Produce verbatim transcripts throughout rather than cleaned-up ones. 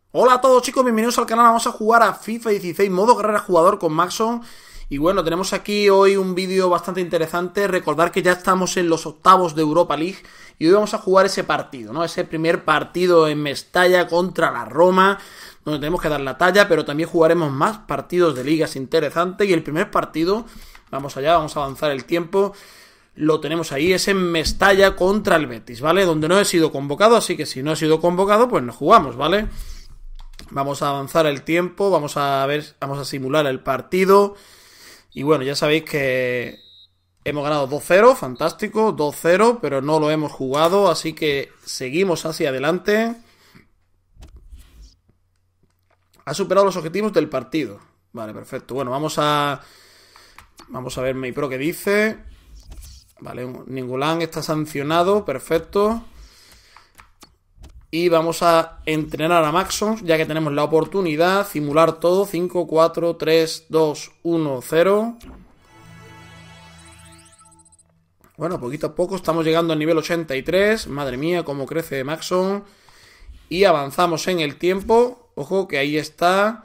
Hola a todos chicos, bienvenidos al canal. Vamos a jugar a FIFA dieciséis, modo carrera jugador con Maxon. Y bueno, tenemos aquí hoy un vídeo bastante interesante. Recordar que ya estamos en los octavos de Europa League y hoy vamos a jugar ese partido, ¿no? Ese primer partido en Mestalla contra la Roma, donde tenemos que dar la talla, pero también jugaremos más partidos de ligas interesantes. Y el primer partido, vamos allá, vamos a avanzar el tiempo. Lo tenemos ahí, es en Mestalla contra el Betis, ¿vale? Donde no he sido convocado, así que si no he sido convocado, pues no jugamos, ¿vale? Vamos a avanzar el tiempo, vamos a ver, vamos a simular el partido. Y bueno, ya sabéis que hemos ganado dos cero, fantástico, dos cero, pero no lo hemos jugado, así que seguimos hacia adelante. Ha superado los objetivos del partido. Vale, perfecto. Bueno, vamos a vamos a ver MyPro qué dice. Vale, Ningolán está sancionado, perfecto. Y vamos a entrenar a Maxon, ya que tenemos la oportunidad. Simular todo. cinco, cuatro, tres, dos, uno, cero. Bueno, poquito a poco estamos llegando al nivel ochenta y tres. Madre mía, cómo crece Maxon. Y avanzamos en el tiempo. Ojo que ahí está.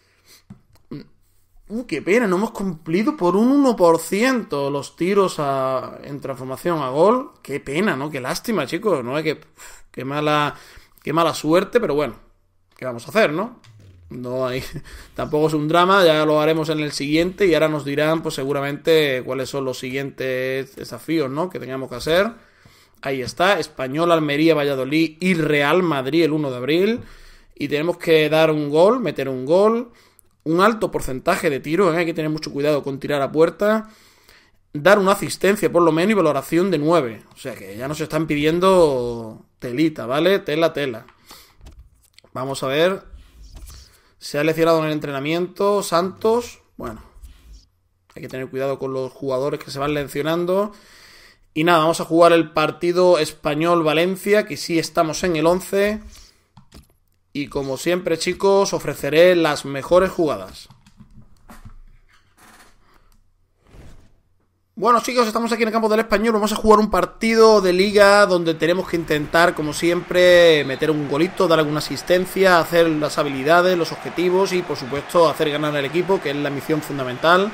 Uh, qué pena, no hemos cumplido por un uno por ciento los tiros a, en transformación a gol. Qué pena, ¿no? Qué lástima, chicos. No hay que... Qué mala, qué mala suerte, pero bueno, ¿qué vamos a hacer, no? No hay, tampoco es un drama, ya lo haremos en el siguiente y ahora nos dirán, pues seguramente, cuáles son los siguientes desafíos, ¿no? Que tengamos que hacer. Ahí está, Español, Almería, Valladolid y Real Madrid el uno de abril. Y tenemos que dar un gol, meter un gol, un alto porcentaje de tiros, ¿eh? Hay que tener mucho cuidado con tirar a puerta. Dar una asistencia por lo menos y valoración de nueve. O sea que ya nos están pidiendo telita, ¿vale? Tela, tela. Vamos a ver. Se ha lesionado en el entrenamiento Santos. Bueno, hay que tener cuidado con los jugadores que se van lesionando. Y nada, vamos a jugar el partido Español-Valencia, que sí estamos en el once. Y como siempre, chicos, ofreceré las mejores jugadas. Bueno chicos, estamos aquí en el campo del Español. Vamos a jugar un partido de liga donde tenemos que intentar, como siempre, meter un golito, dar alguna asistencia, hacer las habilidades, los objetivos y por supuesto hacer ganar al equipo, que es la misión fundamental.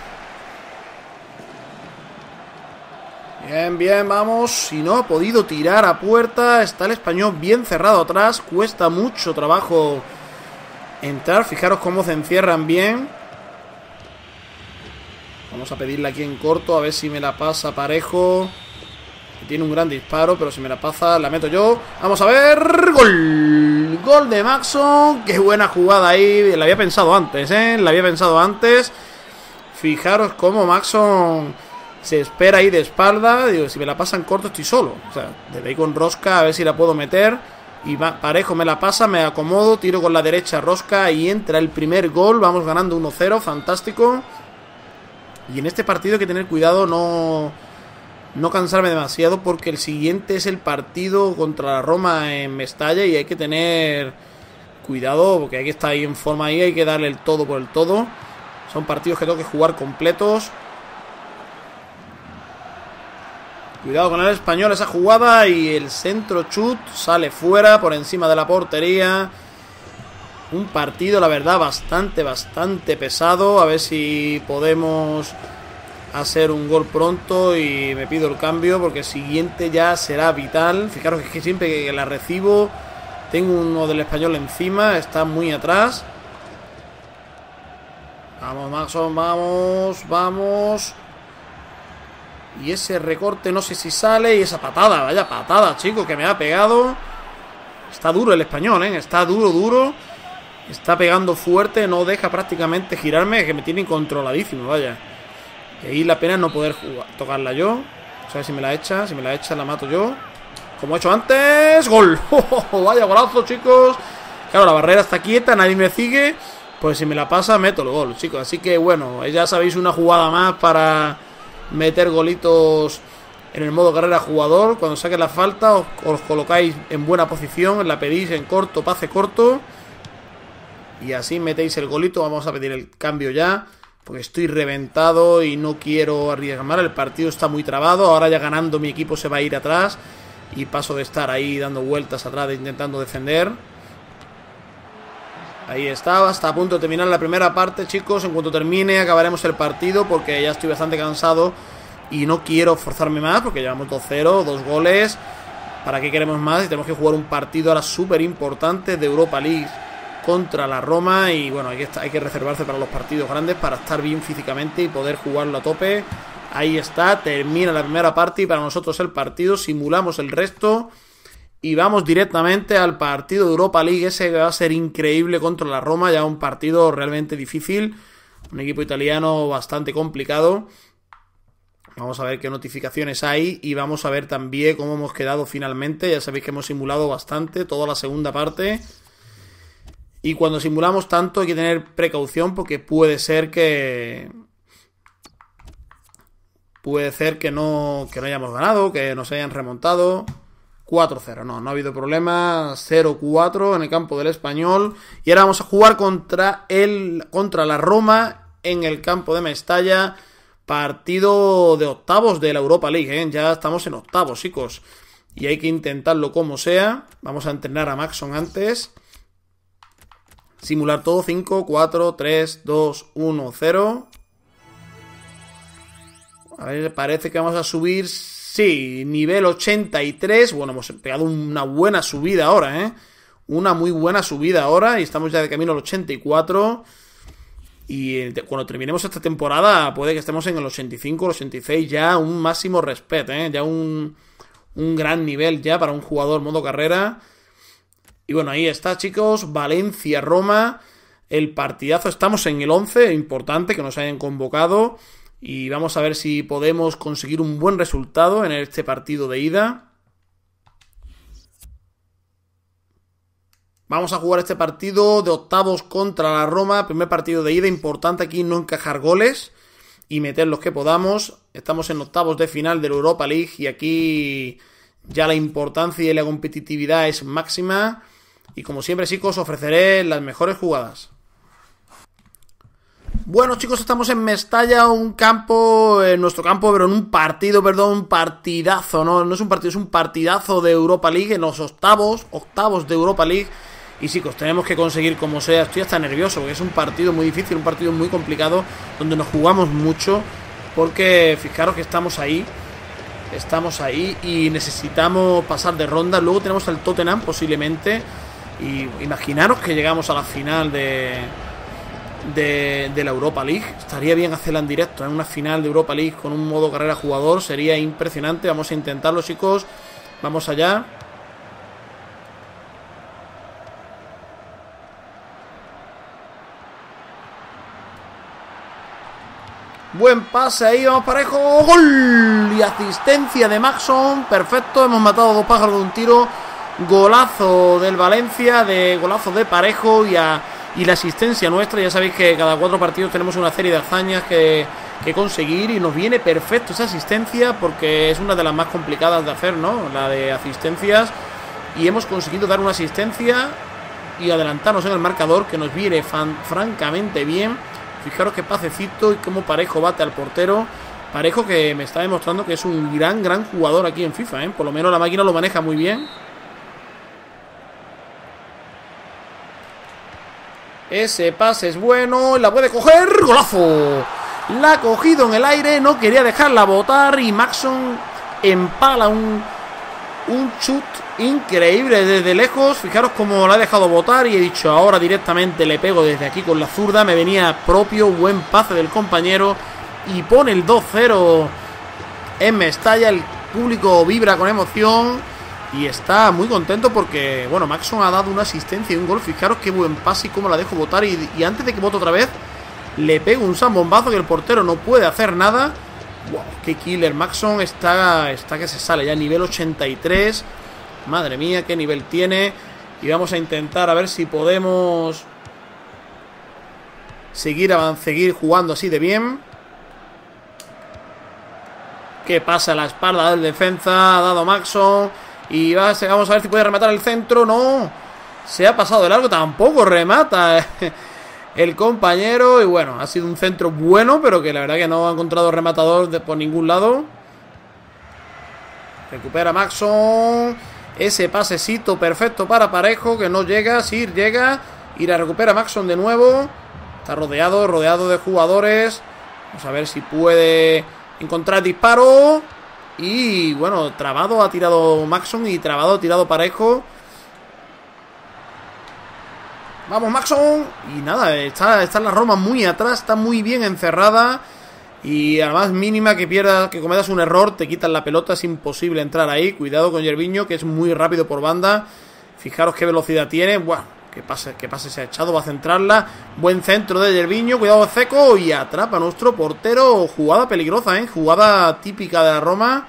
Bien, bien, vamos. Si no ha podido tirar a puerta, está el Español bien cerrado atrás. Cuesta mucho trabajo entrar. Fijaros cómo se encierran bien. Vamos a pedirle aquí en corto, a ver si me la pasa Parejo. Tiene un gran disparo, pero si me la pasa, la meto yo. Vamos a ver. ¡Gol! Gol de Maxon. Qué buena jugada ahí. La había pensado antes, ¿eh? La había pensado antes. Fijaros cómo Maxon se espera ahí de espalda. Digo, si me la pasa en corto estoy solo. O sea, desde ahí con Rosca a ver si la puedo meter. Y Parejo me la pasa, me acomodo, tiro con la derecha Rosca y entra el primer gol. Vamos ganando uno cero, fantástico. Y en este partido hay que tener cuidado, no, no cansarme demasiado, porque el siguiente es el partido contra la Roma en Mestalla y hay que tener cuidado, porque hay que estar ahí en forma ahí, hay que darle el todo por el todo. Son partidos que tengo que jugar completos. Cuidado con el Español, esa jugada y el centro chut sale fuera por encima de la portería. Un partido, la verdad, bastante, bastante pesado. A ver si podemos hacer un gol pronto y me pido el cambio, porque el siguiente ya será vital. Fijaros que siempre que la recibo tengo uno del Español encima, está muy atrás. Vamos, Maxon, vamos, vamos. Y ese recorte no sé si sale. Y esa patada, vaya patada, chicos, que me ha pegado. Está duro el Español, ¿eh? Está duro, duro. Está pegando fuerte, no deja prácticamente girarme, que me tiene controladísimo, vaya. Y ahí la pena es no poder jugar, tocarla yo. O sea, si me la echa, si me la echa la mato yo. Como he hecho antes. ¡Gol! ¡Oh, vaya golazo, chicos! Claro, la barrera está quieta, nadie me sigue. Pues si me la pasa, meto el gol, chicos. Así que bueno, ya sabéis, una jugada más para meter golitos en el modo carrera jugador. Cuando saque la falta, os, os colocáis en buena posición, la pedís en corto, pase corto. Y así metéis el golito. Vamos a pedir el cambio ya, porque estoy reventado y no quiero arriesgar. El partido está muy trabado. Ahora ya ganando mi equipo se va a ir atrás. Y paso de estar ahí dando vueltas atrás, intentando defender. Ahí está, hasta a punto de terminar la primera parte, chicos. En cuanto termine acabaremos el partido, porque ya estoy bastante cansado y no quiero forzarme más, porque llevamos dos cero, dos goles. ¿Para qué queremos más? Y tenemos que jugar un partido ahora súper importante de Europa League contra la Roma. Y bueno, hay que, hay que reservarse para los partidos grandes, para estar bien físicamente y poder jugarlo a tope. Ahí está, termina la primera parte y para nosotros el partido. Simulamos el resto y vamos directamente al partido de Europa League. Ese va a ser increíble contra la Roma. Ya un partido realmente difícil, un equipo italiano bastante complicado. Vamos a ver qué notificaciones hay y vamos a ver también cómo hemos quedado finalmente. Ya sabéis que hemos simulado bastante toda la segunda parte. Y cuando simulamos tanto hay que tener precaución, porque puede ser que... Puede ser que no, que no hayamos ganado, que nos hayan remontado. cuatro cero, no, no ha habido problema. cero cuatro en el campo del Español. Y ahora vamos a jugar contra, el, contra la Roma en el campo de Mestalla. Partido de octavos de la Europa League, ¿eh? Ya estamos en octavos, chicos. Y hay que intentarlo como sea. Vamos a entrenar a Maxson antes. Simular todo. cinco, cuatro, tres, dos, uno, cero. A ver, parece que vamos a subir. Sí, nivel ochenta y tres. Bueno, hemos pegado una buena subida ahora, ¿eh? Una muy buena subida ahora. Y estamos ya de camino al ochenta y cuatro. Y cuando terminemos esta temporada puede que estemos en el ochenta y cinco, el ochenta y seis. Ya un máximo respeto, ¿eh? Ya un, un gran nivel ya para un jugador modo carrera. Y bueno, ahí está, chicos. Valencia-Roma. El partidazo. Estamos en el once. Importante que nos hayan convocado. Y vamos a ver si podemos conseguir un buen resultado en este partido de ida. Vamos a jugar este partido de octavos contra la Roma. Primer partido de ida. Importante aquí no encajar goles y meter los que podamos. Estamos en octavos de final de la Europa League y aquí ya la importancia y la competitividad es máxima. Y como siempre, chicos, ofreceré las mejores jugadas. Bueno, chicos, estamos en Mestalla, un campo, en nuestro campo, pero en un partido, perdón, un partidazo, no, no es un partido, es un partidazo de Europa League, en los octavos, octavos de Europa League. Y chicos, tenemos que conseguir como sea. Estoy hasta nervioso porque es un partido muy difícil, un partido muy complicado, donde nos jugamos mucho, porque fijaros que estamos ahí, estamos ahí y necesitamos pasar de ronda. Luego tenemos al Tottenham posiblemente, y imaginaros que llegamos a la final de... De, de la Europa League. Estaría bien hacerla en directo, en una final de Europa League con un modo carrera jugador. Sería impresionante. Vamos a intentarlo, chicos. Vamos allá. Buen pase ahí, vamos parejo. ¡Gol! Y asistencia de Maxson. Perfecto, hemos matado dos pájaros de un tiro. Golazo del Valencia, de golazo de Parejo y a Y la asistencia nuestra. Ya sabéis que cada cuatro partidos tenemos una serie de hazañas que, que conseguir. Y nos viene perfecto esa asistencia, porque es una de las más complicadas de hacer, ¿no? La de asistencias. Y hemos conseguido dar una asistencia y adelantarnos en el marcador, que nos viene fan, francamente bien. Fijaros qué pasecito y cómo Parejo bate al portero. Parejo, que me está demostrando que es un gran, gran jugador aquí en FIFA, ¿eh? Por lo menos la máquina lo maneja muy bien. Ese pase es bueno, la puede coger, ¡golazo! La ha cogido en el aire, no quería dejarla botar y Maxson empala un, un chut increíble desde lejos. Fijaros cómo la ha dejado botar y he dicho, ahora directamente le pego desde aquí con la zurda. Me venía propio, buen pase del compañero y pone el dos cero en Mestalla. El público vibra con emoción. Y está muy contento porque, bueno, Maxson ha dado una asistencia y un gol. Fijaros qué buen pase y cómo la dejo botar. Y, y antes de que bote otra vez, le pego un zambombazo que el portero no puede hacer nada. Wow, qué killer. Maxson está, está que se sale ya, nivel ochenta y tres. Madre mía, qué nivel tiene. Y vamos a intentar a ver si podemos seguir, seguir jugando así de bien. ¿Qué pasa? La espalda del defensa ha dado Maxson. Y va, vamos a ver si puede rematar el centro. No, se ha pasado de largo. Tampoco remata el compañero. Y bueno, ha sido un centro bueno, pero que la verdad que no ha encontrado rematador de, por ningún lado. Recupera Maxson. Ese pasecito perfecto para Parejo, que no llega. Sí, llega. Y la recupera Maxson de nuevo. Está rodeado, rodeado de jugadores. Vamos a ver si puede encontrar disparo. Y bueno, trabado ha tirado Maxson y trabado ha tirado Parejo. Vamos, Maxson. Y nada, está, está la Roma muy atrás, está muy bien encerrada. Y a la más mínima que pierdas, que cometas un error, te quitan la pelota, es imposible entrar ahí. Cuidado con Gervinho, que es muy rápido por banda. Fijaros qué velocidad tiene. Buah, que pase, que pase se ha echado, va a centrarla. Buen centro de Gervinho, cuidado Dzeko. Y atrapa a nuestro portero. Jugada peligrosa, ¿eh? Jugada típica de la Roma.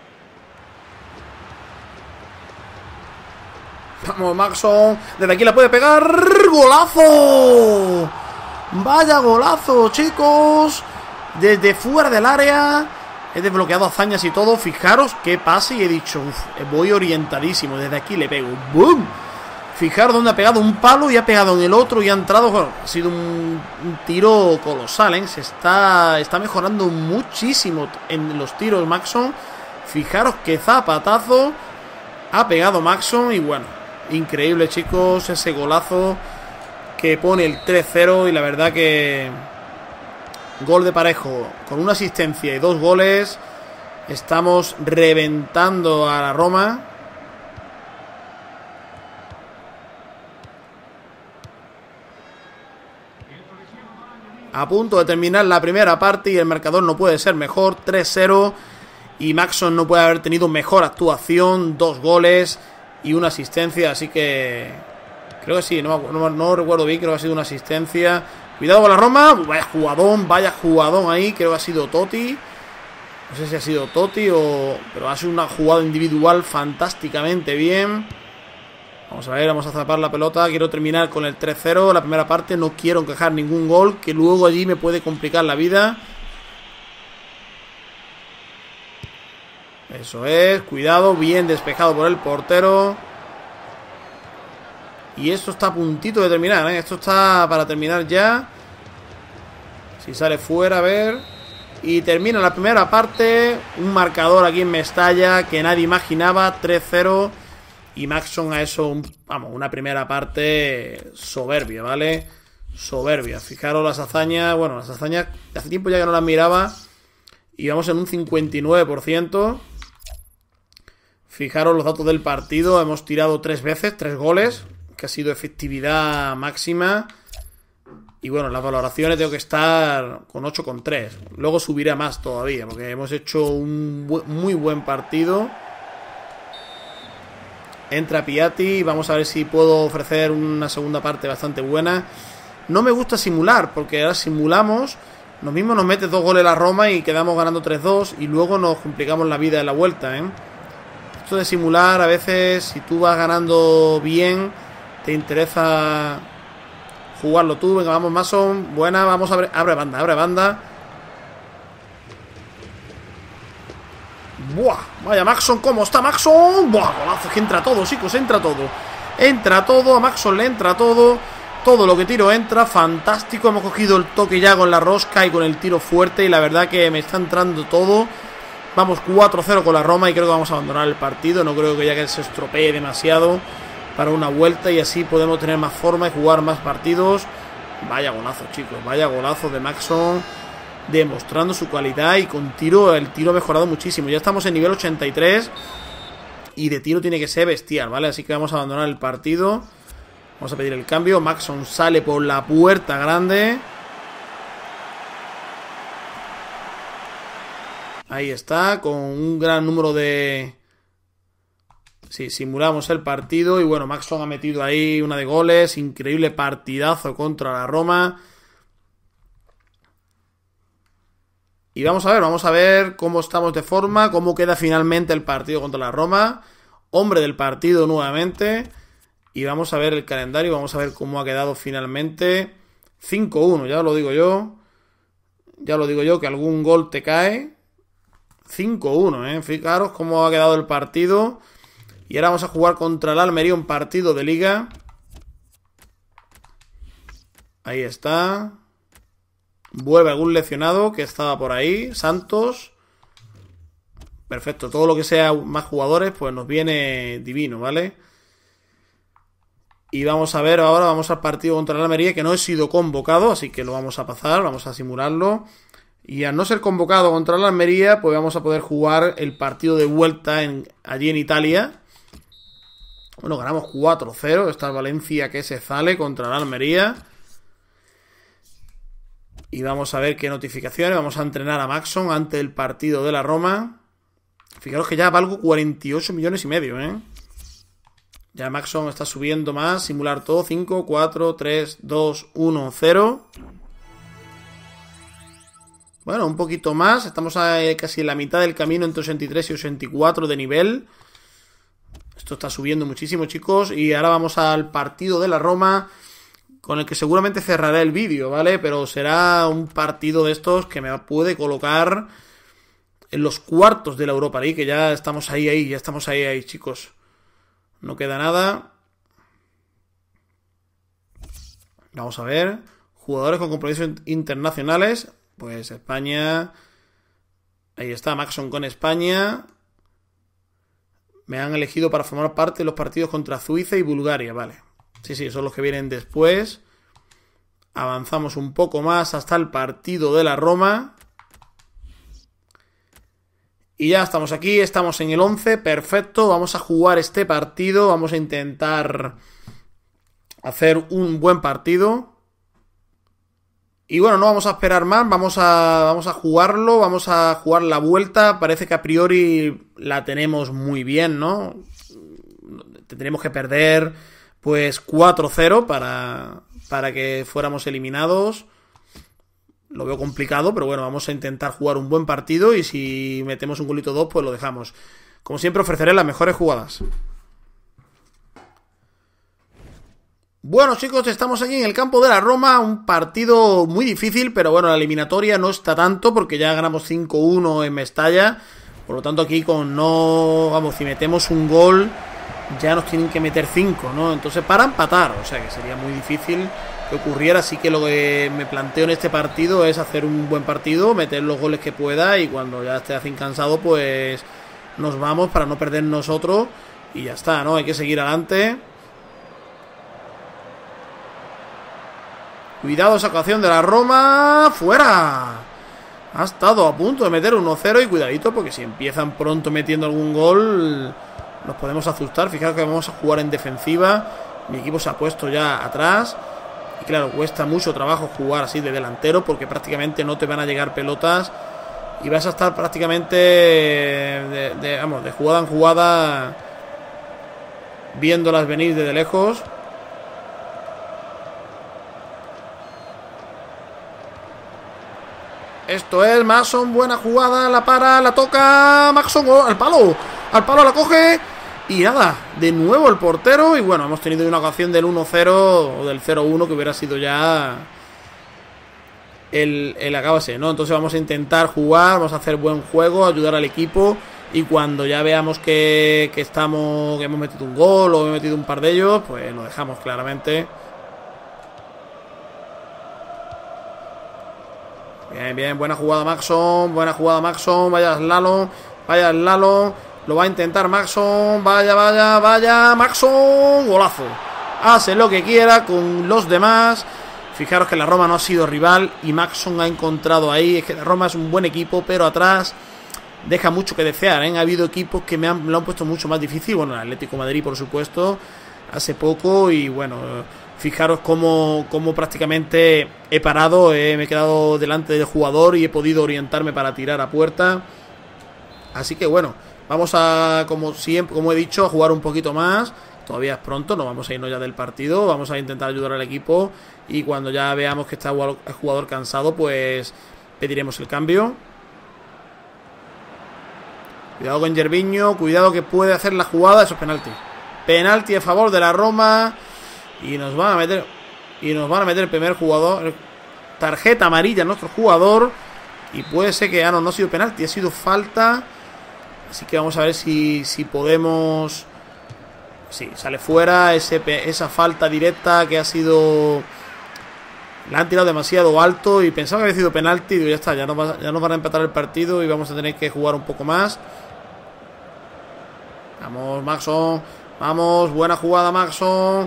Vamos, Maxson. Desde aquí la puede pegar. ¡Golazo! Vaya golazo, chicos. Desde fuera del área. He desbloqueado hazañas y todo. Fijaros qué pase. Y he dicho, uff, voy orientadísimo. Desde aquí le pego. ¡Bum! Fijaros dónde ha pegado un palo y ha pegado en el otro y ha entrado. Bueno, ha sido un, un tiro colosal, ¿eh? Se está, está mejorando muchísimo en los tiros, Maxson. Fijaros qué zapatazo ha pegado Maxson. Y bueno, increíble, chicos, ese golazo que pone el tres cero. Y la verdad que gol de Parejo con una asistencia y dos goles. Estamos reventando a la Roma. A punto de terminar la primera parte y el marcador no puede ser mejor. tres cero. Y Maxson no puede haber tenido mejor actuación. Dos goles y una asistencia. Así que creo que sí, no, no, no recuerdo bien, creo que ha sido una asistencia. Cuidado con la Roma. Vaya jugadón, vaya jugadón ahí. Creo que ha sido Totti. No sé si ha sido Totti o... pero ha sido una jugada individual fantásticamente bien. Vamos a ver, vamos a zapar la pelota. Quiero terminar con el tres cero. La primera parte no quiero encajar ningún gol, que luego allí me puede complicar la vida. Eso es, cuidado, bien despejado por el portero. Y esto está a puntito de terminar, ¿eh? Esto está para terminar ya. Si sale fuera, a ver. Y termina la primera parte. Un marcador aquí en Mestalla que nadie imaginaba, tres cero. Y Maxson ha hecho, un, vamos, una primera parte soberbia, ¿vale? Soberbia. Fijaros las hazañas. Bueno, las hazañas hace tiempo ya que no las miraba. Y vamos en un cincuenta y nueve por ciento. Fijaros los datos del partido. Hemos tirado tres veces, tres goles, que ha sido efectividad máxima. Y bueno, las valoraciones tengo que estar con ocho coma tres. Luego subiré más todavía, porque hemos hecho un bu- muy buen partido. Entra Piatti. Vamos a ver si puedo ofrecer una segunda parte bastante buena. No me gusta simular, porque ahora simulamos, lo mismo nos mete dos goles la Roma y quedamos ganando tres dos. Y luego nos complicamos la vida en la vuelta, ¿eh? Esto de simular, a veces, si tú vas ganando bien, te interesa jugarlo tú. Venga, vamos, Maxson. Buena, vamos a abrir. Abre banda, abre banda. Buah, vaya Maxson, ¿cómo está Maxson? Buah, golazo, que entra todo, chicos, entra todo. Entra todo, a Maxson le entra todo. Todo lo que tiro entra, fantástico. Hemos cogido el toque ya con la rosca y con el tiro fuerte. Y la verdad que me está entrando todo. Vamos cuatro cero con la Roma y creo que vamos a abandonar el partido. No creo que ya que se estropee demasiado para una vuelta y así podemos tener más forma y jugar más partidos. Vaya golazo, chicos, vaya golazo de Maxson, demostrando su calidad y con tiro, el tiro ha mejorado muchísimo. Ya estamos en nivel ochenta y tres y de tiro tiene que ser bestial, ¿vale? Así que vamos a abandonar el partido. Vamos a pedir el cambio. Maxson sale por la puerta grande. Ahí está, con un gran número de... Sí, simulamos el partido y bueno, Maxson ha metido ahí una de goles. Increíble partidazo contra la Roma. Y vamos a ver, vamos a ver cómo estamos de forma, cómo queda finalmente el partido contra la Roma. Hombre del partido nuevamente. Y vamos a ver el calendario, vamos a ver cómo ha quedado finalmente. cinco uno, ya lo digo yo. Ya lo digo yo, que algún gol te cae. cinco uno, ¿eh? Fijaros cómo ha quedado el partido. Y ahora vamos a jugar contra el Almería un partido de liga. Ahí está. Vuelve algún lesionado que estaba por ahí. Santos. Perfecto. Todo lo que sea más jugadores, pues nos viene divino, ¿vale? Y vamos a ver ahora, vamos al partido contra el Almería, que no he sido convocado, así que lo vamos a pasar, vamos a simularlo. Y al no ser convocado contra el Almería, pues vamos a poder jugar el partido de vuelta en, allí en Italia. Bueno, ganamos cuatro cero. Está el Valencia que se sale contra el Almería. Y vamos a ver qué notificaciones. Vamos a entrenar a Maxson ante el partido de la Roma. Fijaros que ya valgo cuarenta y ocho millones y medio, ¿eh? Ya Maxson está subiendo más. Simular todo. cinco, cuatro, tres, dos, uno, cero. Bueno, un poquito más. Estamos a, casi en la mitad del camino entre ochenta y tres y ochenta y cuatro de nivel. Esto está subiendo muchísimo, chicos. Y ahora vamos al partido de la Roma, con el que seguramente cerraré el vídeo, ¿vale? Pero será un partido de estos que me puede colocar en los cuartos de la Europa League, que ya estamos ahí, ahí, ya estamos ahí, ahí, chicos. No queda nada. Vamos a ver. Jugadores con compromisos internacionales. Pues España. Ahí está, Maxson con España. Me han elegido para formar parte de los partidos contra Suiza y Bulgaria, vale. Sí, sí, son los que vienen después. Avanzamos un poco más hasta el partido de la Roma. Y ya estamos aquí, estamos en el once, perfecto. Vamos a jugar este partido, vamos a intentar hacer un buen partido. Y bueno, no vamos a esperar más, vamos a, vamos a jugarlo, vamos a jugar la vuelta. Parece que a priori la tenemos muy bien, ¿no? Tendríamos que perder pues cuatro cero para, para que fuéramos eliminados. Lo veo complicado, pero bueno, vamos a intentar jugar un buen partido y si metemos un golito dos, pues lo dejamos. Como siempre, ofreceré las mejores jugadas. Bueno, chicos, estamos aquí en el campo de la Roma, un partido muy difícil, pero bueno, la eliminatoria no está tanto porque ya ganamos cinco uno en Mestalla. Por lo tanto, aquí con no... Vamos, si metemos un gol, ya nos tienen que meter cinco, ¿no? Entonces, para empatar, o sea que sería muy difícil que ocurriera. Así que lo que me planteo en este partido es hacer un buen partido, meter los goles que pueda y cuando ya esté así cansado, pues nos vamos para no perder nosotros y ya está, ¿no? Hay que seguir adelante. Cuidado esa ocasión de la Roma. ¡Fuera! Ha estado a punto de meter uno cero y cuidadito porque si empiezan pronto metiendo algún gol nos podemos asustar. Fijaros que vamos a jugar en defensiva. Mi equipo se ha puesto ya atrás. Y claro, cuesta mucho trabajo jugar así de delantero porque prácticamente no te van a llegar pelotas. Y vas a estar prácticamente de, de, vamos, de jugada en jugada viéndolas venir desde lejos. Esto es Maxson, buena jugada, la para, la toca, Maxson, oh, al palo, al palo la coge y nada, de nuevo el portero y bueno, hemos tenido una ocasión del uno cero o del cero uno que hubiera sido ya el, el acabase, ¿no? Entonces vamos a intentar jugar, vamos a hacer buen juego, ayudar al equipo y cuando ya veamos que, que estamos, que hemos metido un gol o hemos metido un par de ellos, pues lo dejamos claramente. Bien, bien, buena jugada Maxson, buena jugada Maxson, vaya Lalo, vaya Lalo, lo va a intentar Maxson, vaya, vaya, vaya, Maxson, golazo. Hace lo que quiera con los demás. Fijaros que la Roma no ha sido rival y Maxson ha encontrado ahí, es que la Roma es un buen equipo, pero atrás deja mucho que desear, ¿eh? Ha habido equipos que me han, me lo han puesto mucho más difícil, bueno, el Atlético de Madrid por supuesto, hace poco y bueno... Fijaros cómo, cómo prácticamente he parado, eh, me he quedado delante del jugador y he podido orientarme para tirar a puerta. Así que bueno, vamos a, como siempre, como he dicho, a jugar un poquito más. Todavía es pronto, no vamos a irnos ya del partido. Vamos a intentar ayudar al equipo y cuando ya veamos que está el jugador cansado, pues pediremos el cambio. Cuidado con Gervinho, cuidado que puede hacer la jugada, eso es penalti. Penalti a favor de la Roma. Y nos van a meter Y nos van a meter el primer jugador. Tarjeta amarilla a nuestro jugador. Y puede ser que... Ah, no, no ha sido penalti, ha sido falta. Así que vamos a ver si, si podemos... Sí, sale fuera ese, esa falta directa que ha sido... La han tirado demasiado alto y pensaba que había sido penalti. Y ya está, ya nos, va, ya nos van a empatar el partido y vamos a tener que jugar un poco más. Vamos, Maxson. Vamos, buena jugada, Maxson.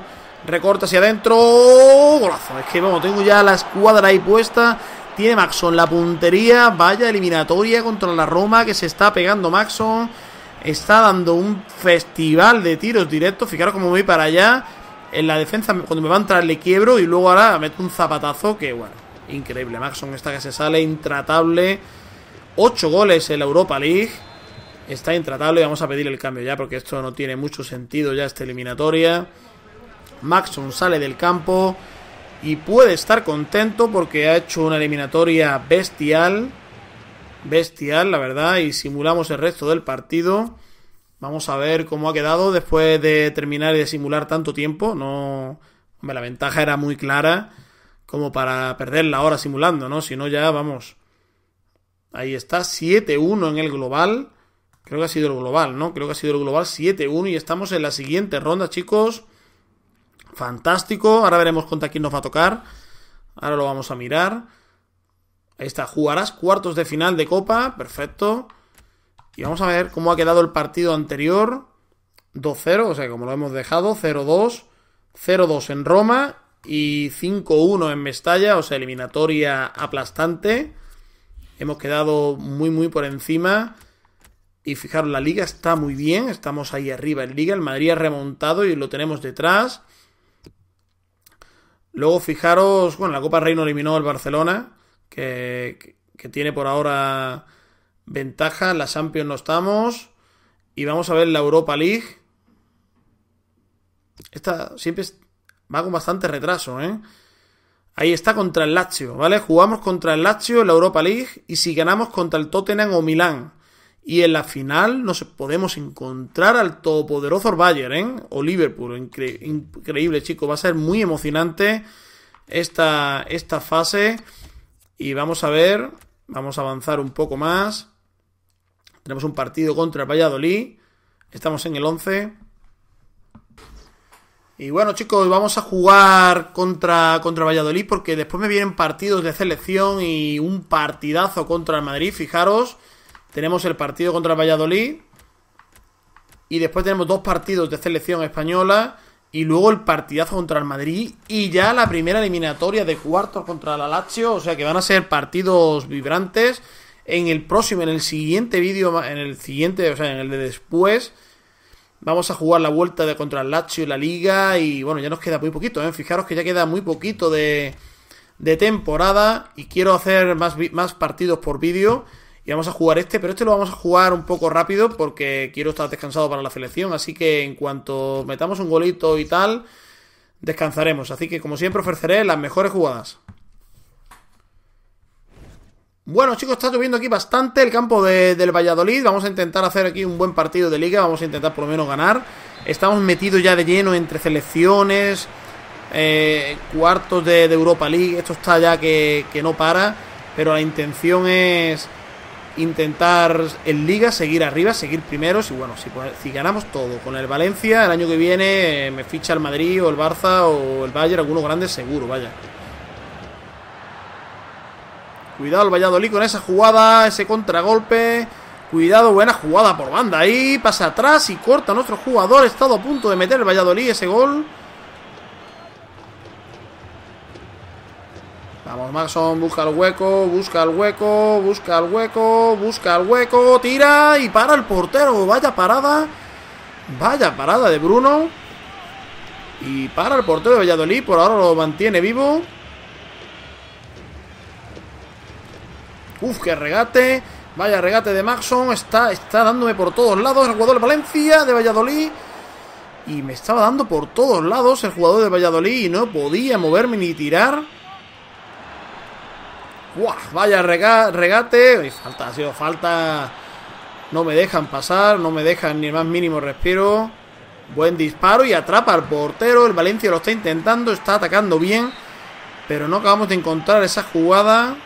Recorta hacia adentro. Golazo. Es que vamos, tengo ya la escuadra ahí puesta. Tiene Maxson la puntería. Vaya eliminatoria contra la Roma que se está pegando Maxson. Está dando un festival de tiros directos. Fijaros cómo voy para allá. En la defensa, cuando me va a entrar le quiebro. Y luego ahora meto un zapatazo que, bueno, increíble. Maxson está que se sale, intratable. Ocho goles en la Europa League. Está intratable. Vamos a pedir el cambio ya porque esto no tiene mucho sentido ya esta eliminatoria. Maxson sale del campo y puede estar contento porque ha hecho una eliminatoria bestial. Bestial, la verdad. Y simulamos el resto del partido. Vamos a ver cómo ha quedado después de terminar y de simular tanto tiempo. No, hombre, la ventaja era muy clara como para perderla ahora simulando, ¿no? Si no ya, vamos. Ahí está, siete uno en el global. Creo que ha sido el global, ¿no? Creo que ha sido el global siete uno y estamos en la siguiente ronda, chicos. Fantástico. Ahora veremos contra quién nos va a tocar. Ahora lo vamos a mirar. Ahí está. Jugarás cuartos de final de Copa. Perfecto. Y vamos a ver cómo ha quedado el partido anterior. dos cero. O sea, como lo hemos dejado. cero dos. cero dos en Roma. Y cinco uno en Mestalla. O sea, eliminatoria aplastante. Hemos quedado muy, muy por encima. Y fijaros, la Liga está muy bien. Estamos ahí arriba en Liga. El Madrid ha remontado y lo tenemos detrás. Luego fijaros, bueno, la Copa Rey no eliminó el Barcelona, que, que, que tiene por ahora ventaja. En la Champions no estamos. Y vamos a ver la Europa League. Esta siempre va con bastante retraso, ¿eh? Ahí está contra el Lazio, ¿vale? Jugamos contra el Lazio en la Europa League y si ganamos contra el Tottenham o Milán. Y en la final nos podemos encontrar al todopoderoso Bayern, ¿eh? O Liverpool. Incre- increíble, chicos. Va a ser muy emocionante esta, esta fase. Y vamos a ver. Vamos a avanzar un poco más. Tenemos un partido contra el Valladolid. Estamos en el once. Y bueno, chicos, vamos a jugar contra, contra Valladolid porque después me vienen partidos de selección y un partidazo contra el Madrid. Fijaros. Tenemos el partido contra el Valladolid y después tenemos dos partidos de selección española y luego el partidazo contra el Madrid y ya la primera eliminatoria de cuartos contra la Lazio. O sea que van a ser partidos vibrantes. En el próximo, en el siguiente vídeo, en el siguiente, o sea, en el de después, vamos a jugar la vuelta de contra el Lazio y la Liga y bueno, ya nos queda muy poquito, ¿eh? Fijaros que ya queda muy poquito de, de temporada y quiero hacer más, más partidos por vídeo. Y vamos a jugar este, pero este lo vamos a jugar un poco rápido porque quiero estar descansado para la selección. Así que en cuanto metamos un golito y tal, descansaremos. Así que como siempre ofreceré las mejores jugadas. Bueno, chicos, está lloviendo aquí bastante el campo de, del Valladolid. Vamos a intentar hacer aquí un buen partido de liga. Vamos a intentar por lo menos ganar. Estamos metidos ya de lleno entre selecciones, eh, cuartos de, de Europa League. Esto está ya que, que no para. Pero la intención es intentar en Liga seguir arriba, seguir primeros. Y bueno, si, si ganamos todo con el Valencia, el año que viene eh, me ficha el Madrid o el Barça o el Bayern, algunos grandes seguro, vaya. Cuidado el Valladolid con esa jugada, ese contragolpe. Cuidado, buena jugada por banda ahí. Pasa atrás y corta a nuestro jugador. Ha estado a punto de meter el Valladolid ese gol. Vamos, Maxson, busca el hueco, busca el hueco, busca el hueco, busca el hueco, tira y para el portero. Vaya parada, vaya parada de Bruno. Y para el portero de Valladolid, por ahora lo mantiene vivo. Uf, qué regate, vaya regate de Maxson, está, está dándome por todos lados el jugador de Valencia, de Valladolid. Y me estaba dando por todos lados el jugador de Valladolid y no podía moverme ni tirar. ¡Buah! Vaya rega regate. Falta, ha sido falta. No me dejan pasar. No me dejan ni el más mínimo respiro. Buen disparo y atrapa al portero. El Valencia lo está intentando. Está atacando bien. Pero no acabamos de encontrar esa jugada.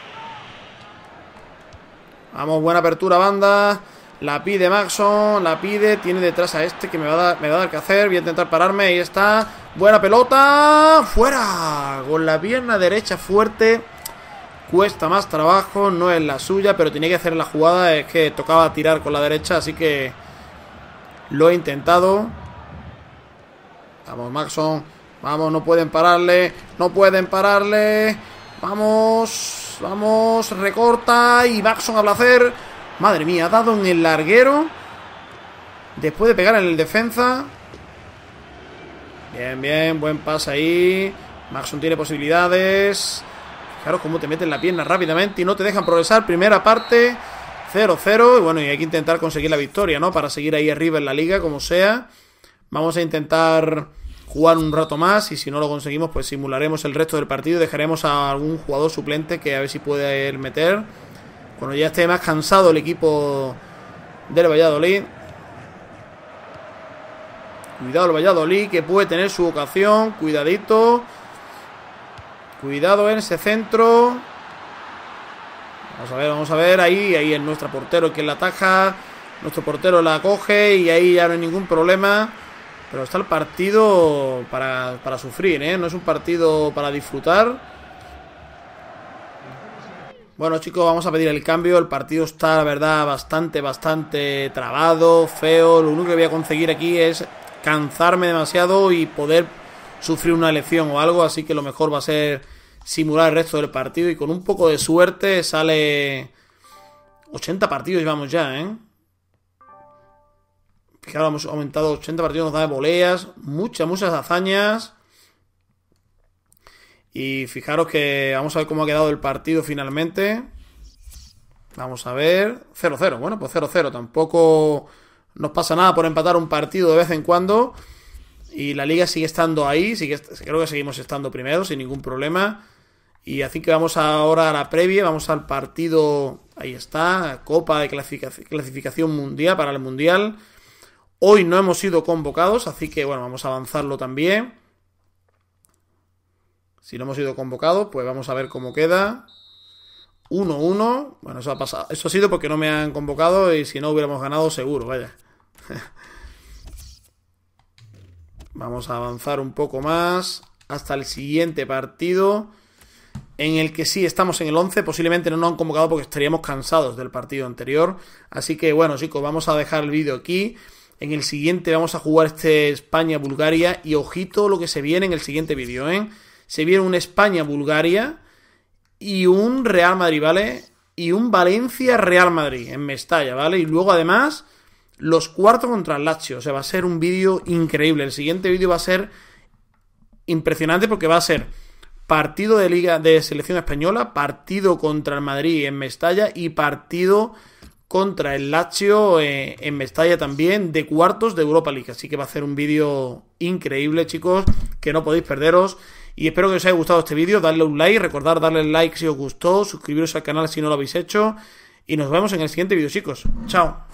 Vamos, buena apertura banda. La pide Maxson. La pide. Tiene detrás a este que me va a dar, me va a dar que hacer. Voy a intentar pararme. Ahí está. Buena pelota. ¡Fuera! Con la pierna derecha fuerte. Cuesta más trabajo, no es la suya, pero tenía que hacer la jugada. Es que tocaba tirar con la derecha, así que lo he intentado. Vamos, Maxson. Vamos, no pueden pararle. No pueden pararle. Vamos. Vamos. Recorta. Y Maxson a placer. Madre mía, ha dado en el larguero. Después de pegar en el defensa. Bien, bien. Buen pase ahí. Maxson tiene posibilidades. Fijaros cómo te meten la pierna rápidamente y no te dejan progresar. Primera parte. cero cero. Y bueno, y hay que intentar conseguir la victoria, ¿no? Para seguir ahí arriba en la liga, como sea. Vamos a intentar jugar un rato más y si no lo conseguimos pues simularemos el resto del partido y dejaremos a algún jugador suplente que a ver si puede meter cuando ya esté más cansado el equipo del Valladolid. Cuidado el Valladolid, que puede tener su ocasión. Cuidadito. Cuidado en ese centro. Vamos a ver, vamos a ver. Ahí, ahí es nuestro portero quien la ataja. Nuestro portero la coge y ahí ya no hay ningún problema. Pero está el partido para, para sufrir, ¿eh? No es un partido para disfrutar. Bueno, chicos, vamos a pedir el cambio. El partido está, la verdad, bastante, bastante trabado, feo. Lo único que voy a conseguir aquí es cansarme demasiado y poder sufrir una lesión o algo. Así que lo mejor va a ser simular el resto del partido. Y con un poco de suerte sale... ochenta partidos llevamos ya, ¿eh? Fijaros, hemos aumentado ochenta partidos, nos da de voleas, muchas, muchas hazañas. Y fijaros que vamos a ver cómo ha quedado el partido finalmente. Vamos a ver. cero cero, bueno, pues cero cero. Tampoco nos pasa nada por empatar un partido de vez en cuando. Y la liga sigue estando ahí, sigue, creo que seguimos estando primero sin ningún problema. Y así que vamos ahora a la previa, vamos al partido, ahí está, Copa de Clasificación Mundial para el Mundial. Hoy no hemos sido convocados, así que bueno, vamos a avanzarlo también. Si no hemos sido convocados, pues vamos a ver cómo queda. uno uno. Bueno, eso ha pasado. Eso ha sido porque no me han convocado y si no hubiéramos ganado seguro, vaya. Vamos a avanzar un poco más hasta el siguiente partido, en el que sí estamos en el once. Posiblemente no nos han convocado porque estaríamos cansados del partido anterior. Así que bueno, chicos, vamos a dejar el vídeo aquí. En el siguiente vamos a jugar este España-Bulgaria. Y ojito lo que se viene en el siguiente vídeo, ¿eh? Se viene un España-Bulgaria y un Real Madrid, ¿vale? Y un Valencia-Real Madrid en Mestalla, ¿vale? Y luego además los cuartos contra el Lazio. O sea, va a ser un vídeo increíble. El siguiente vídeo va a ser impresionante porque va a ser partido de Liga de Selección Española, partido contra el Madrid en Mestalla y partido contra el Lazio eh, en Mestalla también, de cuartos de Europa League. Así que va a ser un vídeo increíble, chicos, que no podéis perderos. Y espero que os haya gustado este vídeo. Dadle un like, recordad darle like si os gustó, suscribiros al canal si no lo habéis hecho. Y nos vemos en el siguiente vídeo, chicos. Chao.